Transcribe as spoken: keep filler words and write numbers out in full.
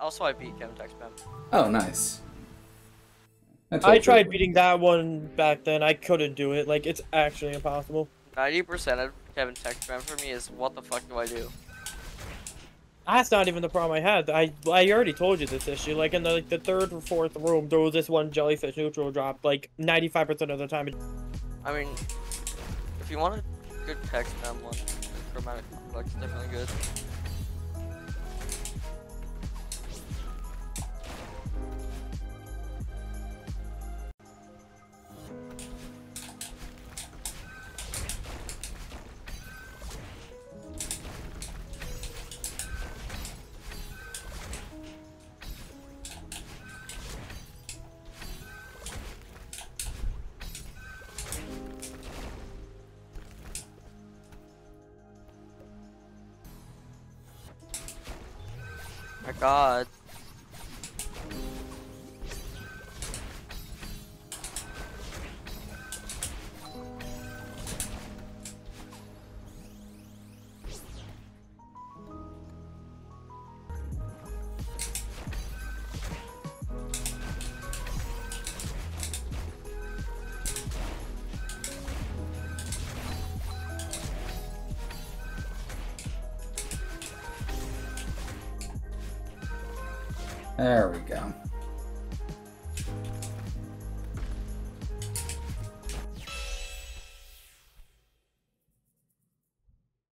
Also, I beat Kevin Text Spam. Oh, nice. I tried beating that one back then. I couldn't do it. Like, it's actually impossible. ninety percent of Kevin Text Spam for me is what the fuck do I do? That's not even the problem I had. I I already told you this issue. Like in the like the third or fourth room, there was this one jellyfish neutral drop. Like ninety-five percent of the time. I mean, if you want a good text spam one, chromatic complex is definitely good. My god. There we go.